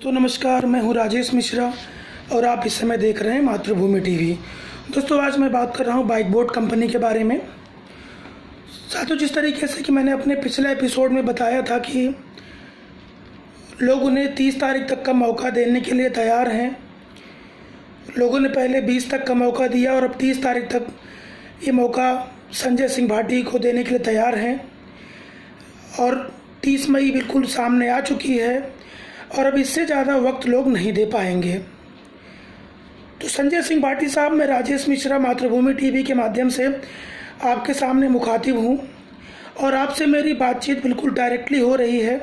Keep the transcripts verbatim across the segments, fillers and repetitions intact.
तो नमस्कार, मैं हूं राजेश मिश्रा और आप इस समय देख रहे हैं मातृभूमि टीवी। दोस्तों, आज मैं बात कर रहा हूं बाइक बोट कंपनी के बारे में। साथियों, जिस तरीके से कि मैंने अपने पिछले एपिसोड में बताया था कि लोग उन्हें तीस तारीख तक का मौका देने के लिए तैयार हैं। लोगों ने पहले बीस तक का मौका दिया और अब तीस तारीख तक ये मौका संजय सिंह भाटी को देने के लिए तैयार हैं और तीस मई बिल्कुल सामने आ चुकी है और अब इससे ज़्यादा वक्त लोग नहीं दे पाएंगे। तो संजय सिंह भाटी साहब, मैं राजेश मिश्रा मातृभूमि टीवी के माध्यम से आपके सामने मुखातिब हूँ और आपसे मेरी बातचीत बिल्कुल डायरेक्टली हो रही है।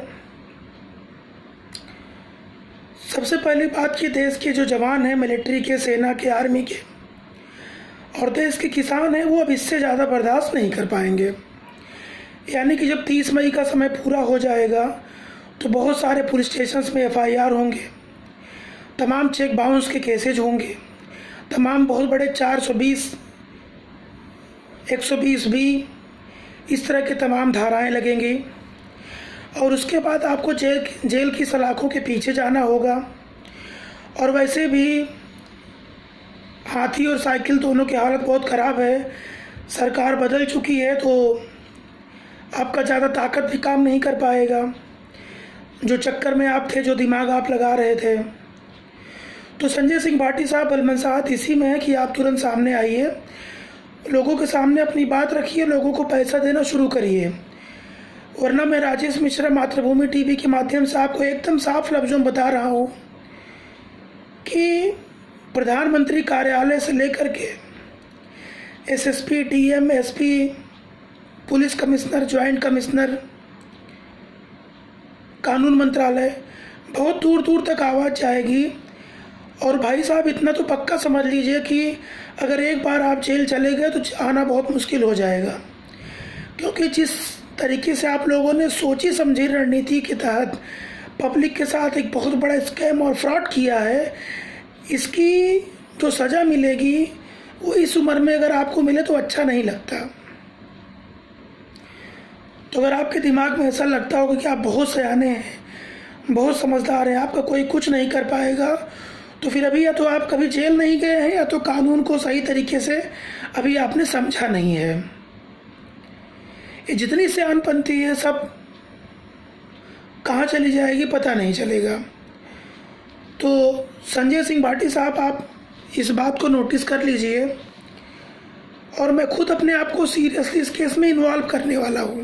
सबसे पहली बात कि देश के जो जवान हैं, मिलिट्री के, सेना के, आर्मी के और देश के किसान हैं, वो अब इससे ज़्यादा बर्दाश्त नहीं कर पाएंगे। यानी कि जब तीस मई का समय पूरा हो जाएगा तो बहुत सारे पुलिस स्टेशंस में एफ आई आर होंगे, तमाम चेक बाउंस के केसेज होंगे, तमाम बहुत बड़े चार सौ बीस, एक सौ बीस बी इस तरह के तमाम धाराएं लगेंगी और उसके बाद आपको जेल जेल की सलाखों के पीछे जाना होगा। और वैसे भी हाथी और साइकिल दोनों की हालत बहुत ख़राब है। सरकार बदल चुकी है तो आपका ज़्यादा ताकत भी काम नहीं कर पाएगा, जो चक्कर में आप थे, जो दिमाग आप लगा रहे थे। तो संजय सिंह भाटी साहब, बलमनसाहत इसी में है कि आप तुरंत सामने आइए, लोगों के सामने अपनी बात रखिए, लोगों को पैसा देना शुरू करिए। वरना मैं राजेश मिश्रा मातृभूमि टीवी के माध्यम से आपको एकदम साफ लफ्ज़ों में बता रहा हूँ कि प्रधानमंत्री कार्यालय से लेकर के S S P, D M, S P, police commissioner, joint commissioner, कानून मंत्रालय, बहुत दूर दूर तक आवाज़ जाएगी। और भाई साहब, इतना तो पक्का समझ लीजिए कि अगर एक बार आप जेल चले गए तो आना बहुत मुश्किल हो जाएगा, क्योंकि जिस तरीके से आप लोगों ने सोची समझी रणनीति के तहत पब्लिक के साथ एक बहुत बड़ा स्कैम और फ्रॉड किया है, इसकी जो सज़ा मिलेगी वो इस उम्र में अगर आपको मिले तो अच्छा नहीं लगता। तो अगर आपके दिमाग में ऐसा लगता होगा कि आप बहुत सयाने हैं, बहुत समझदार हैं, आपका कोई कुछ नहीं कर पाएगा, तो फिर अभी या तो आप कभी जेल नहीं गए हैं या तो कानून को सही तरीके से अभी आपने समझा नहीं है। ये जितनी सयानपंथी है सब कहाँ चली जाएगी पता नहीं चलेगा। तो संजय सिंह भाटी साहब, आप इस बात को नोटिस कर लीजिए और मैं खुद अपने आप को सीरियसली इस केस में इन्वॉल्व करने वाला हूँ।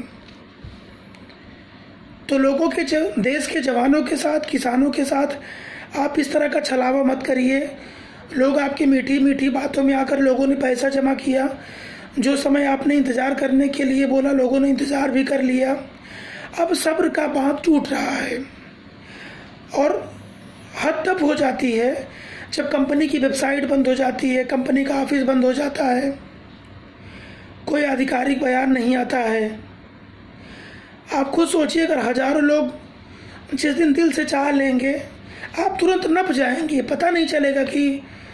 तो लोगों के, देश के जवानों के साथ, किसानों के साथ आप इस तरह का छलावा मत करिए। लोग आपकी मीठी मीठी बातों में आकर, लोगों ने पैसा जमा किया, जो समय आपने इंतज़ार करने के लिए बोला लोगों ने इंतज़ार भी कर लिया। अब सब्र का बांध टूट रहा है और हद तब हो जाती है जब कंपनी की वेबसाइट बंद हो जाती है, कंपनी का ऑफिस बंद हो जाता है, कोई आधिकारिक बयान नहीं आता है। आप खुद सोचिए, अगर हजारों लोग जिस दिन दिल से चाह लेंगे, आप तुरंत नप जाएंगे, पता नहीं चलेगा कि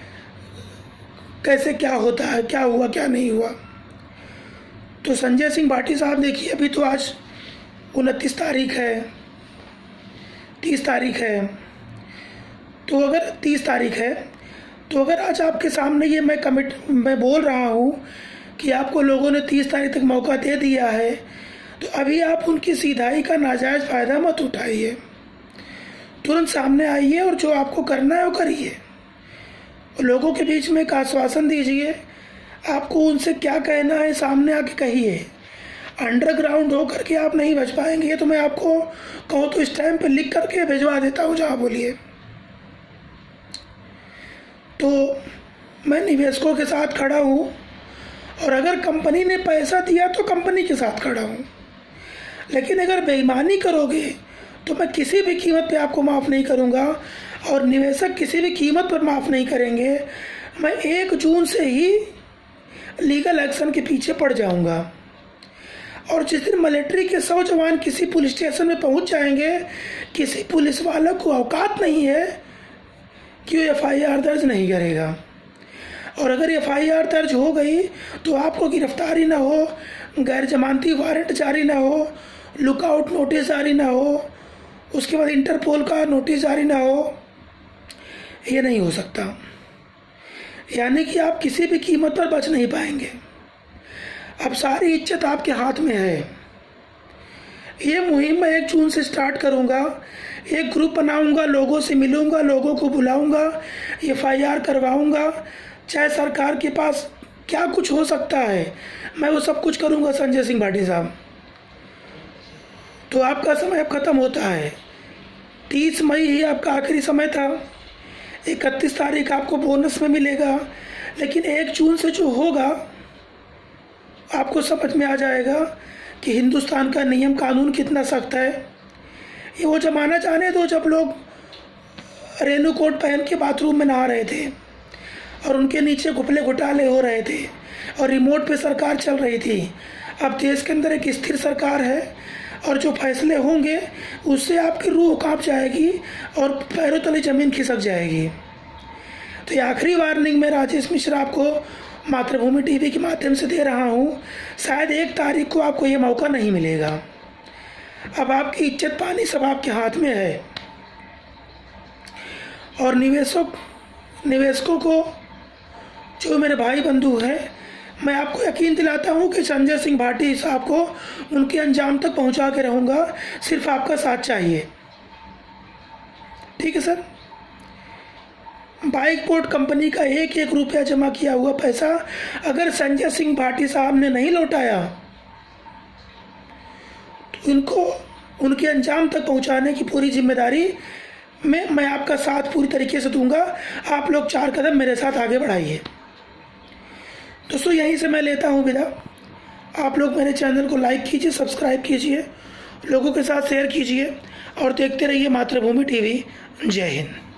कैसे क्या होता है, क्या हुआ क्या नहीं हुआ। तो संजय सिंह भाटी साहब, देखिए, अभी तो आज उनतीस तारीख है, तीस तारीख है, तो अगर तीस तारीख है तो अगर आज आपके सामने ये मैं कमिट मैं बोल रहा हूँ कि आपको लोगों ने तीस तारीख तक मौका दे दिया है, तो अभी आप उनकी सीधाई का नाजायज़ फ़ायदा मत उठाइए। तुरंत सामने आइए और जो आपको करना है वो करिए। लोगों के बीच में एक आश्वासन दीजिए, आपको उनसे क्या कहना है सामने आके कहिए। अंडरग्राउंड होकर के आप नहीं बच पाएंगे, तो मैं आपको कहूँ तो इस टाइम पे लिख करके भिजवा देता हूँ, जहाँ बोलिए। तो मैं निवेशकों के साथ खड़ा हूँ और अगर कंपनी ने पैसा दिया तो कंपनी के साथ खड़ा हूँ, लेकिन अगर बेईमानी करोगे तो मैं किसी भी कीमत पे आपको माफ़ नहीं करूँगा और निवेशक किसी भी कीमत पर माफ़ नहीं करेंगे। मैं एक जून से ही लीगल एक्शन के पीछे पड़ जाऊँगा और जिस दिन मिलिट्री के सौ जवान किसी पुलिस स्टेशन में पहुँच जाएंगे, किसी पुलिस वाला को औकात नहीं है कि वो एफ आई आर दर्ज नहीं करेगा। और अगर एफ आई आर दर्ज हो गई तो आपको गिरफ्तारी ना हो, गैर जमानती वारंट जारी ना हो, लुकआउट नोटिस जारी ना हो, उसके बाद इंटरपोल का नोटिस जारी ना हो, ये नहीं हो सकता। यानी कि आप किसी भी कीमत पर बच नहीं पाएंगे। अब सारी इज्जत आपके हाथ में है। ये मुहिम मैं एक जून से स्टार्ट करूंगा। एक ग्रुप बनाऊंगा, लोगों से मिलूंगा, लोगों को बुलाऊंगा, एफ आई आर करवाऊंगा, चाहे सरकार के पास क्या कुछ हो सकता है, मैं वो सब कुछ करूंगा संजय सिंह भाटी साहब। तो आपका समय अब ख़त्म होता है। तीस मई ही आपका आखिरी समय था। इकतीस तारीख आपको बोनस में मिलेगा, लेकिन एक जून से जो होगा आपको समझ में आ जाएगा कि हिंदुस्तान का नियम कानून कितना सख्त है। ये वो ज़माना जाने दो जब लोग रेनू कोट पहन के बाथरूम में नहा रहे थे और उनके नीचे घुटले घोटाले हो रहे थे और रिमोट पे सरकार चल रही थी। अब देश के अंदर एक स्थिर सरकार है और जो फैसले होंगे उससे आपकी रूह कांप जाएगी और पैरों तले ज़मीन खिसक जाएगी। तो ये आखिरी वार्निंग मैं राजेश मिश्रा आपको मातृभूमि टीवी के माध्यम से दे रहा हूँ। शायद एक तारीख को आपको ये मौका नहीं मिलेगा। अब आपकी इज्जत पानी सब आपके हाथ में है। और निवेशक निवेशकों को, जो मेरे भाई बंधु हैं, मैं आपको यकीन दिलाता हूं कि संजय सिंह भाटी साहब को उनके अंजाम तक पहुंचा के रहूंगा। सिर्फ आपका साथ चाहिए। ठीक है सर। बाइक पोर्ट कंपनी का एक एक रुपया जमा किया हुआ पैसा अगर संजय सिंह भाटी साहब ने नहीं लौटाया तो इनको उनके अंजाम तक पहुंचाने की पूरी जिम्मेदारी में मैं आपका साथ पूरी तरीके से दूंगा। आप लोग चार कदम मेरे साथ आगे बढ़ाइए। दोस्तों, यहीं से मैं लेता हूं विदा। आप लोग मेरे चैनल को लाइक कीजिए, सब्सक्राइब कीजिए, लोगों के साथ शेयर कीजिए और देखते रहिए मातृभूमि टीवी। जय हिंद।